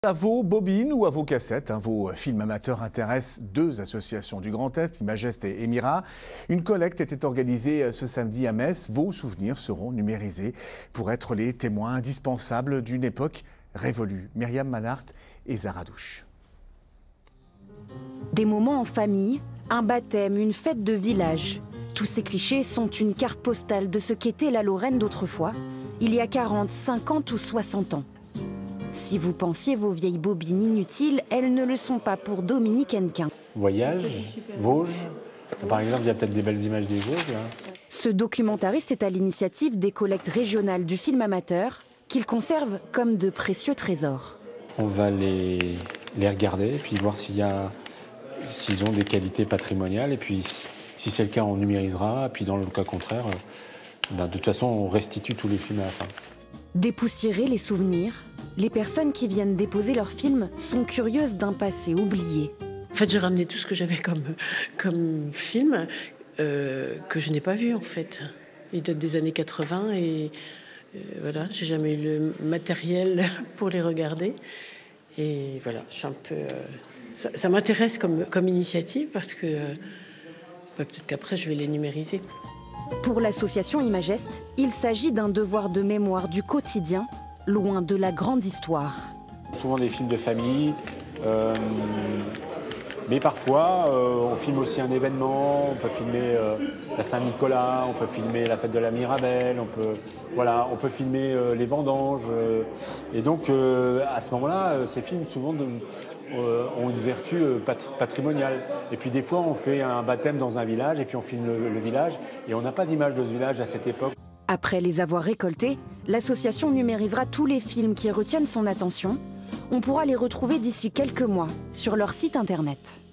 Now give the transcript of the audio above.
À vos bobines ou à vos cassettes, vos films amateurs intéressent deux associations du Grand Est, Imagest et Emira. Une collecte était organisée ce samedi à Metz. Vos souvenirs seront numérisés pour être les témoins indispensables d'une époque révolue. Myriam Manhart et Zara Douche. Des moments en famille, un baptême, une fête de village. Tous ces clichés sont une carte postale de ce qu'était la Lorraine d'autrefois, il y a 40, 50 ou 60 ans. Si vous pensiez vos vieilles bobines inutiles, elles ne le sont pas pour Dominique Hennequin. Voyage, Vosges. Par exemple, il y a peut-être des belles images des Vosges. Là. Ce documentariste est à l'initiative des collectes régionales du film amateur, qu'il conserve comme de précieux trésors. On va les regarder, puis voir s'ils ont des qualités patrimoniales. Et puis, si c'est le cas, on numérisera. Et puis, dans le cas contraire, de toute façon, on restitue tous les films à la fin. Dépoussiérer les souvenirs, les personnes qui viennent déposer leurs films sont curieuses d'un passé oublié. En fait, j'ai ramené tout ce que j'avais comme film que je n'ai pas vu, en fait. Il date des années 80 et voilà, j'ai jamais eu le matériel pour les regarder. Et voilà, je suis un peu... ça m'intéresse comme initiative parce que peut-être qu'après, je vais les numériser. Pour l'association Imagest, il s'agit d'un devoir de mémoire du quotidien, loin de la grande histoire. Souvent des films de famille, mais parfois on filme aussi un événement, on peut filmer la Saint-Nicolas, on peut filmer la fête de la Mirabelle, on peut filmer les vendanges. Et donc à ce moment-là, ces films souvent ont une vertu patrimoniale. Et puis des fois on fait un baptême dans un village et puis on filme le village et on n'a pas d'image de ce village à cette époque. Après les avoir récoltés, l'association numérisera tous les films qui retiennent son attention. On pourra les retrouver d'ici quelques mois sur leur site internet.